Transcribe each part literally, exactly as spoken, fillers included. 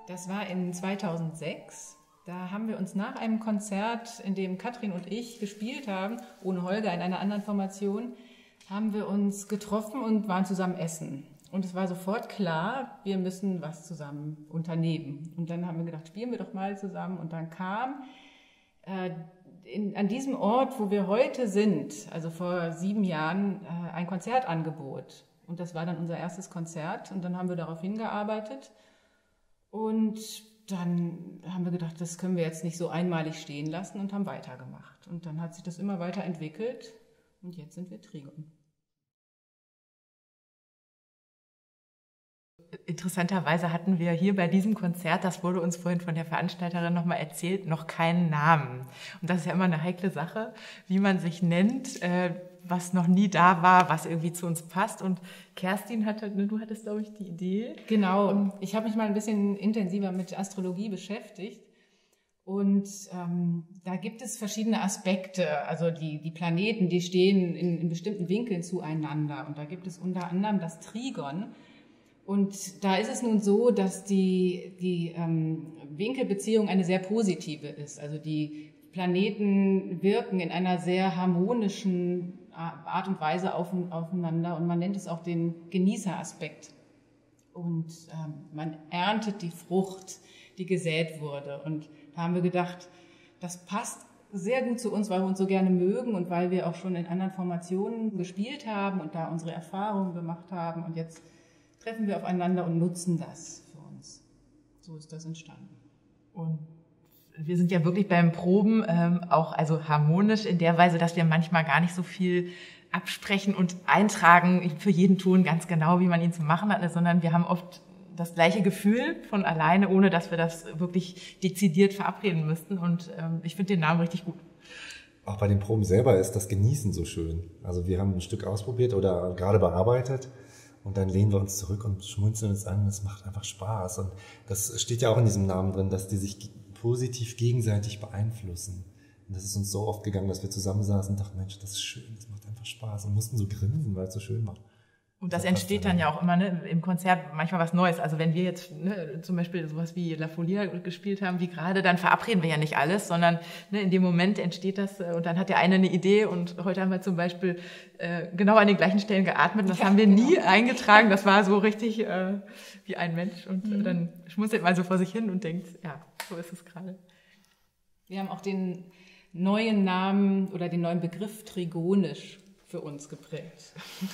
Das war in zweitausendsechs. Da haben wir uns nach einem Konzert, in dem Katrin und ich gespielt haben, ohne Holger in einer anderen Formation, haben wir uns getroffen und waren zusammen essen. Und es war sofort klar, wir müssen was zusammen unternehmen. Und dann haben wir gedacht, spielen wir doch mal zusammen. Und dann kam äh, in, an diesem Ort, wo wir heute sind, also vor sieben Jahren, äh, ein Konzertangebot. Und das war dann unser erstes Konzert. Und dann haben wir darauf hingearbeitet. Und dann haben wir gedacht, das können wir jetzt nicht so einmalig stehen lassen und haben weitergemacht. Und dann hat sich das immer weiter entwickelt. Und jetzt sind wir Trigon. Interessanterweise hatten wir hier bei diesem Konzert, das wurde uns vorhin von der Veranstalterin nochmal erzählt, noch keinen Namen. Und das ist ja immer eine heikle Sache, wie man sich nennt, äh, was noch nie da war, was irgendwie zu uns passt. Und Kerstin hatte, ne, du hattest, glaube ich, die Idee. Genau, ich habe mich mal ein bisschen intensiver mit Astrologie beschäftigt. Und ähm, da gibt es verschiedene Aspekte, also die, die Planeten, die stehen in, in bestimmten Winkeln zueinander. Und da gibt es unter anderem das Trigon. Und da ist es nun so, dass die, die ähm, Winkelbeziehung eine sehr positive ist. Also die Planeten wirken in einer sehr harmonischen Art und Weise auf, aufeinander. Und man nennt es auch den Genießeraspekt. Und ähm, man erntet die Frucht, die gesät wurde. Und da haben wir gedacht, das passt sehr gut zu uns, weil wir uns so gerne mögen und weil wir auch schon in anderen Formationen gespielt haben und da unsere Erfahrungen gemacht haben. Und jetzt treffen wir aufeinander und nutzen das für uns. So ist das entstanden. Und wir sind ja wirklich beim Proben ähm, auch also harmonisch in der Weise, dass wir manchmal gar nicht so viel absprechen und eintragen für jeden Ton ganz genau, wie man ihn zu machen hat, sondern wir haben oft das gleiche Gefühl von alleine, ohne dass wir das wirklich dezidiert verabreden müssten. Und ähm, ich finde den Namen richtig gut. Auch bei den Proben selber ist das Genießen so schön. Also wir haben ein Stück ausprobiert oder gerade bearbeitet. Und dann lehnen wir uns zurück und schmunzeln uns an. Es macht einfach Spaß. Und das steht ja auch in diesem Namen drin, dass die sich positiv gegenseitig beeinflussen. Und das ist uns so oft gegangen, dass wir zusammensaßen und dachten, Mensch, das ist schön, das macht einfach Spaß. Und mussten so grinsen, weil es so schön war. Und das entsteht dann ja auch immer ne, im Konzert manchmal was Neues. Also wenn wir jetzt ne, zum Beispiel sowas wie La Folia gespielt haben, wie gerade, dann verabreden wir ja nicht alles, sondern ne, in dem Moment entsteht das und dann hat der eine eine Idee und heute haben wir zum Beispiel äh, genau an den gleichen Stellen geatmet und das ja, haben wir nie genau. eingetragen. Das war so richtig äh, wie ein Mensch und mhm. dann schmunzelt man so vor sich hin und denkt, ja, so ist es gerade. Wir haben auch den neuen Namen oder den neuen Begriff trigonisch für uns geprägt.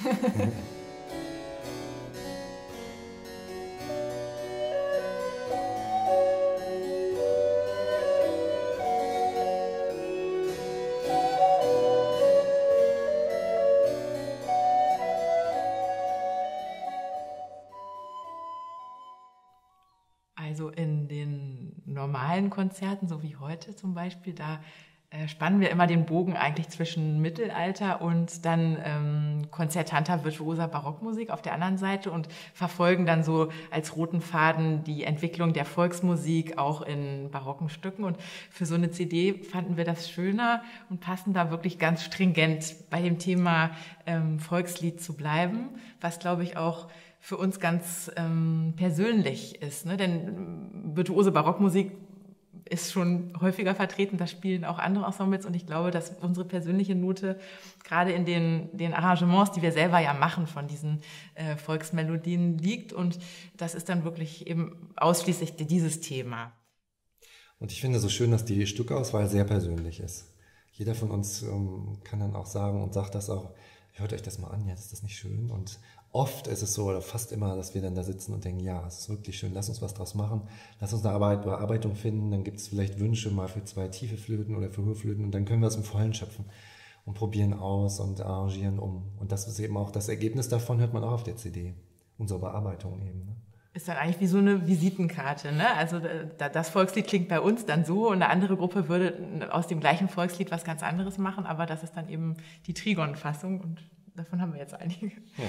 Also in den normalen Konzerten, so wie heute zum Beispiel, da äh, spannen wir immer den Bogen eigentlich zwischen Mittelalter und dann ähm, konzertanter, virtuoser Barockmusik auf der anderen Seite und verfolgen dann so als roten Faden die Entwicklung der Volksmusik auch in barocken Stücken. Und für so eine C D fanden wir das schöner und passen da wirklich ganz stringent bei dem Thema ähm, Volkslied zu bleiben, was glaube ich auch für uns ganz ähm, persönlich ist, ne? Denn virtuose Barockmusik ist schon häufiger vertreten, da spielen auch andere Ensembles und ich glaube, dass unsere persönliche Note gerade in den, den Arrangements, die wir selber ja machen von diesen äh, Volksmelodien liegt und das ist dann wirklich eben ausschließlich dieses Thema. Und ich finde so schön, dass die Stückauswahl sehr persönlich ist. Jeder von uns ähm, kann dann auch sagen und sagt das auch, hört euch das mal an, jetzt ist das nicht schön und oft ist es so, oder fast immer, dass wir dann da sitzen und denken, ja, es ist wirklich schön, lass uns was draus machen, lass uns eine Arbeit, Bearbeitung finden, dann gibt es vielleicht Wünsche mal für zwei tiefe Flöten oder für hohe Flöten und dann können wir es im Vollen schöpfen und probieren aus und arrangieren um. Und das ist eben auch, das Ergebnis davon hört man auch auf der C D, unsere Bearbeitung eben. Ne? Ist dann eigentlich wie so eine Visitenkarte, ne? Also das Volkslied klingt bei uns dann so und eine andere Gruppe würde aus dem gleichen Volkslied was ganz anderes machen, aber das ist dann eben die Trigon-Fassung und davon haben wir jetzt einige. Ja.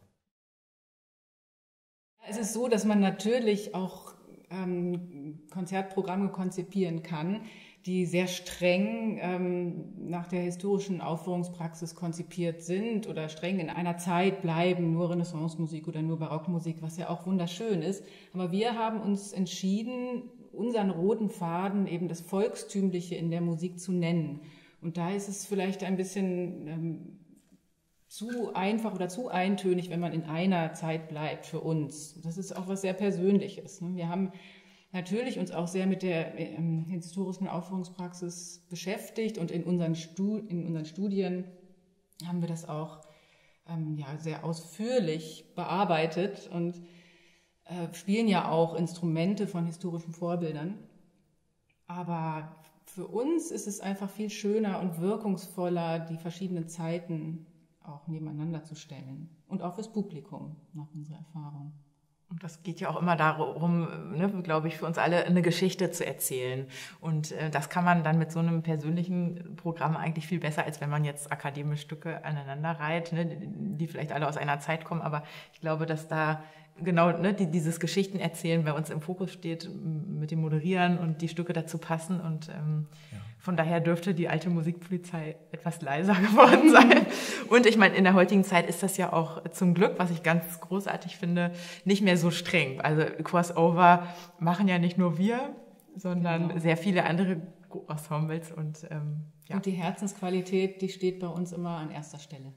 Es ist so, dass man natürlich auch ähm, Konzertprogramme konzipieren kann, die sehr streng ähm, nach der historischen Aufführungspraxis konzipiert sind oder streng in einer Zeit bleiben, nur Renaissance-Musik oder nur Barockmusik, was ja auch wunderschön ist. Aber wir haben uns entschieden, unseren roten Faden eben das Volkstümliche in der Musik zu nennen. Und da ist es vielleicht ein bisschen ähm, zu einfach oder zu eintönig, wenn man in einer Zeit bleibt für uns. Das ist auch was sehr Persönliches. Ne? Wir haben natürlich uns auch sehr mit der ähm, historischen Aufführungspraxis beschäftigt und in unseren, Stu in unseren Studien haben wir das auch ähm, ja, sehr ausführlich bearbeitet und äh, spielen ja auch Instrumente von historischen Vorbildern. Aber für uns ist es einfach viel schöner und wirkungsvoller, die verschiedenen Zeiten auch nebeneinander zu stellen. Und auch fürs Publikum, nach unserer Erfahrung. Und das geht ja auch immer darum, ne, glaube ich, für uns alle eine Geschichte zu erzählen. Und äh, das kann man dann mit so einem persönlichen Programm eigentlich viel besser, als wenn man jetzt akademische Stücke aneinander reiht, ne, die vielleicht alle aus einer Zeit kommen. Aber ich glaube, dass da genau ne, die, dieses Geschichtenerzählen bei uns im Fokus steht, mit dem Moderieren und die Stücke dazu passen. Und ähm, ja. Von daher dürfte die alte Musikpolizei etwas leiser geworden sein. Und ich meine, in der heutigen Zeit ist das ja auch zum Glück, was ich ganz großartig finde, nicht mehr so streng. Also Crossover machen ja nicht nur wir, sondern genau. sehr viele andere Ensembles. Und, ähm, ja. und die Herzensqualität, die steht bei uns immer an erster Stelle.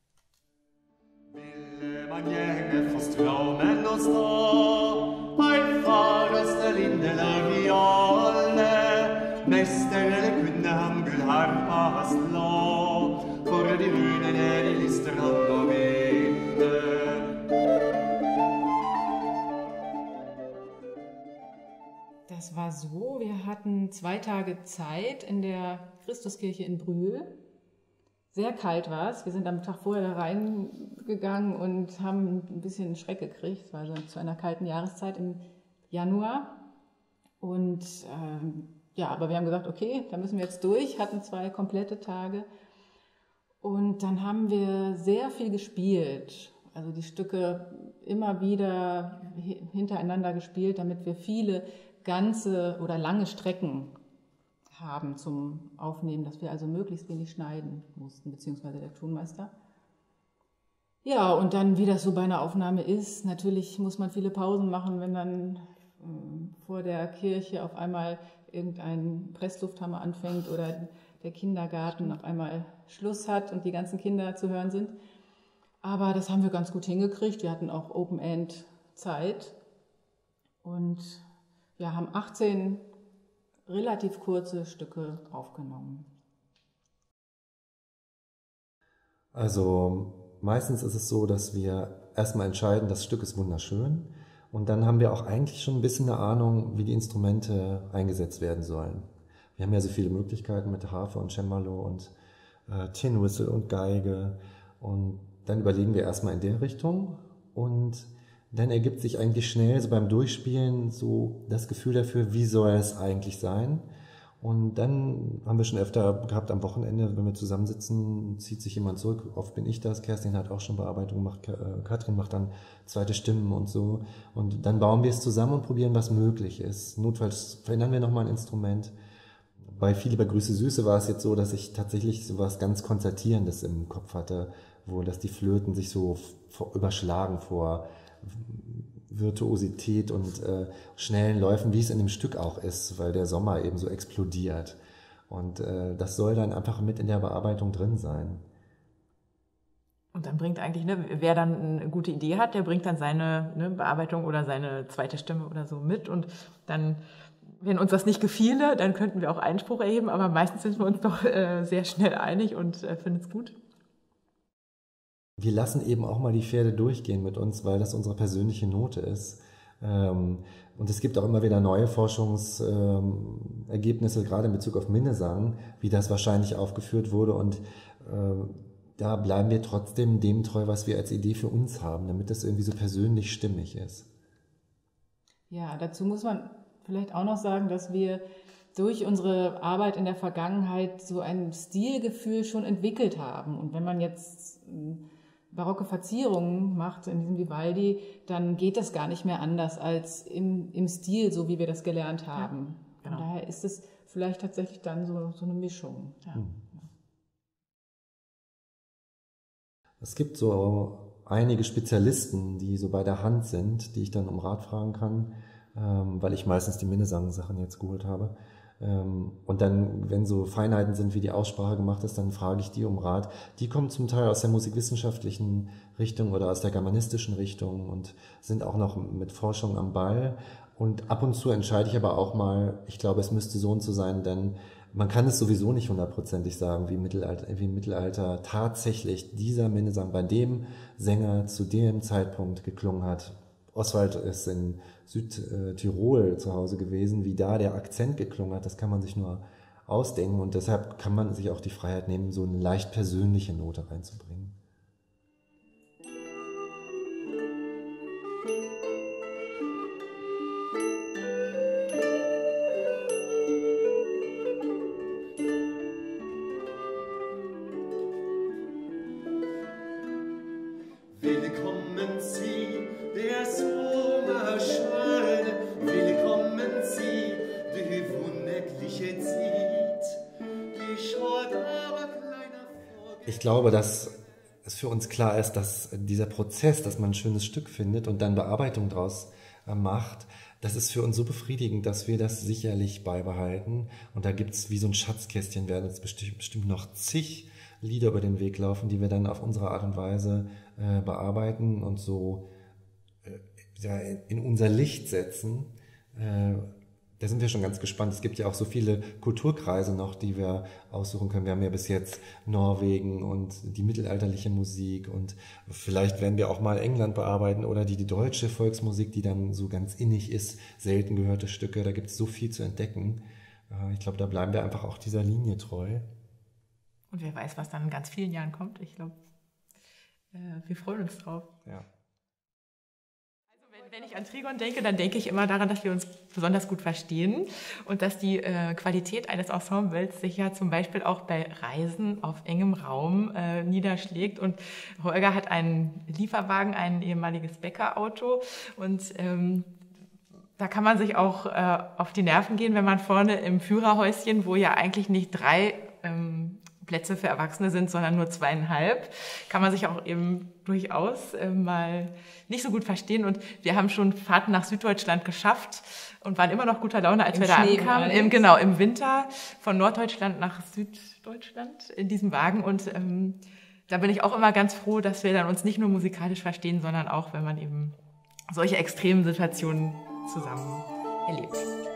Ville man gjerne få strømmen å stå, erfareste Lindeler vi alle. Mester eller kunne han gullharpa slå, for de runene de lister han å vite. Das war so, wir hatten zwei Tage Zeit in der Christuskirche in Brühl. Sehr kalt war es. Wir sind am Tag vorher da reingegangen und haben ein bisschen Schreck gekriegt. Es war also zu einer kalten Jahreszeit im Januar. Und ähm, ja, aber wir haben gesagt, okay, da müssen wir jetzt durch. Hatten zwei komplette Tage. Und dann haben wir sehr viel gespielt. Also die Stücke immer wieder hintereinander gespielt, damit wir viele ganze oder lange Strecken haben zum Aufnehmen, dass wir also möglichst wenig schneiden mussten, beziehungsweise der Tonmeister. Ja, und dann, wie das so bei einer Aufnahme ist, natürlich muss man viele Pausen machen, wenn dann äh, vor der Kirche auf einmal irgendein Presslufthammer anfängt oder der Kindergarten auf einmal Schluss hat und die ganzen Kinder zu hören sind. Aber das haben wir ganz gut hingekriegt. Wir hatten auch Open-End-Zeit und wir haben achtzehn relativ kurze Stücke aufgenommen. Also meistens ist es so, dass wir erstmal entscheiden, das Stück ist wunderschön und dann haben wir auch eigentlich schon ein bisschen eine Ahnung, wie die Instrumente eingesetzt werden sollen. Wir haben ja so viele Möglichkeiten mit Harfe und Cembalo und äh, Tin Whistle und Geige und dann überlegen wir erstmal in der Richtung und dann ergibt sich eigentlich schnell so beim Durchspielen so das Gefühl dafür, wie soll es eigentlich sein. Und dann haben wir schon öfter gehabt am Wochenende, wenn wir zusammensitzen, zieht sich jemand zurück. Oft bin ich das, Kerstin hat auch schon Bearbeitung gemacht, Katrin macht dann zweite Stimmen und so. Und dann bauen wir es zusammen und probieren, was möglich ist. Notfalls verändern wir nochmal ein Instrument. Bei Viele bei Grüße Süße war es jetzt so, dass ich tatsächlich so was ganz Konzertierendes im Kopf hatte, wo dass die Flöten sich so überschlagen vor Virtuosität und äh, schnellen Läufen, wie es in dem Stück auch ist, weil der Sommer eben so explodiert. Und äh, das soll dann einfach mit in der Bearbeitung drin sein. Und dann bringt eigentlich, ne, wer dann eine gute Idee hat, der bringt dann seine ne, Bearbeitung oder seine zweite Stimme oder so mit. Und dann, wenn uns das nicht gefiele, dann könnten wir auch Einspruch erheben, aber meistens sind wir uns doch äh, sehr schnell einig und äh, finden es gut. Wir lassen eben auch mal die Pferde durchgehen mit uns, weil das unsere persönliche Note ist. Und es gibt auch immer wieder neue Forschungsergebnisse, gerade in Bezug auf Minnesang, wie das wahrscheinlich aufgeführt wurde. Und da bleiben wir trotzdem dem treu, was wir als Idee für uns haben, damit das irgendwie so persönlich stimmig ist. Ja, dazu muss man vielleicht auch noch sagen, dass wir durch unsere Arbeit in der Vergangenheit so ein Stilgefühl schon entwickelt haben. Und wenn man jetzt barocke Verzierungen macht in diesem Vivaldi, dann geht das gar nicht mehr anders als im, im Stil, so wie wir das gelernt haben. Von genau. daher ist es vielleicht tatsächlich dann so, so eine Mischung. Ja. Hm. Es gibt so einige Spezialisten, die so bei der Hand sind, die ich dann um Rat fragen kann, ähm, weil ich meistens die Minnesang-Sachen jetzt geholt habe. Ähm, und dann, wenn so Feinheiten sind, wie die Aussprache gemacht ist, dann frage ich die um Rat. Die kommen zum Teil aus der musikwissenschaftlichen Richtung oder aus der germanistischen Richtung und sind auch noch mit Forschung am Ball. Und ab und zu entscheide ich aber auch mal, ich glaube, es müsste so und so sein, denn man kann es sowieso nicht hundertprozentig sagen, wie, Mittelalter, wie im Mittelalter tatsächlich dieser Minnesang bei dem Sänger zu dem Zeitpunkt geklungen hat. Oswald ist in Südtirol zu Hause gewesen, wie da der Akzent geklungen hat, das kann man sich nur ausdenken und deshalb kann man sich auch die Freiheit nehmen, so eine leicht persönliche Note reinzubringen. Willkommen Sie, der Sommerschöne, willkommen Sie, die wunderliche Zeit, die schaut aber kleiner vor. Ich glaube, dass es für uns klar ist, dass dieser Prozess, dass man ein schönes Stück findet und dann Bearbeitung draus macht, das ist für uns so befriedigend, dass wir das sicherlich beibehalten. Und da gibt's wie so ein Schatzkästchen, werden jetzt bestimmt noch zig Lieder über den Weg laufen, die wir dann auf unsere Art und Weise äh, bearbeiten und so äh, ja, in unser Licht setzen. Äh, da sind wir schon ganz gespannt. Es gibt ja auch so viele Kulturkreise noch, die wir aussuchen können. Wir haben ja bis jetzt Norwegen und die mittelalterliche Musik und vielleicht werden wir auch mal England bearbeiten oder die, die deutsche Volksmusik, die dann so ganz innig ist, selten gehörte Stücke. Da gibt es so viel zu entdecken. Äh, ich glaube, da bleiben wir einfach auch dieser Linie treu. Und wer weiß, was dann in ganz vielen Jahren kommt. Ich glaube, äh, wir freuen uns drauf. Ja. Also wenn, wenn ich an Trigon denke, dann denke ich immer daran, dass wir uns besonders gut verstehen und dass die äh, Qualität eines Ensembles sich ja zum Beispiel auch bei Reisen auf engem Raum äh, niederschlägt. Und Holger hat einen Lieferwagen, ein ehemaliges Bäckerauto und ähm, da kann man sich auch äh, auf die Nerven gehen, wenn man vorne im Führerhäuschen, wo ja eigentlich nicht drei ähm, Plätze für Erwachsene sind, sondern nur zweieinhalb, kann man sich auch eben durchaus äh, mal nicht so gut verstehen. Und wir haben schon Fahrten nach Süddeutschland geschafft und waren immer noch guter Laune, als Im wir da Schnee ankamen. Im, genau, im Winter von Norddeutschland nach Süddeutschland in diesem Wagen. Und ähm, da bin ich auch immer ganz froh, dass wir dann uns nicht nur musikalisch verstehen, sondern auch, wenn man eben solche extremen Situationen zusammen erlebt.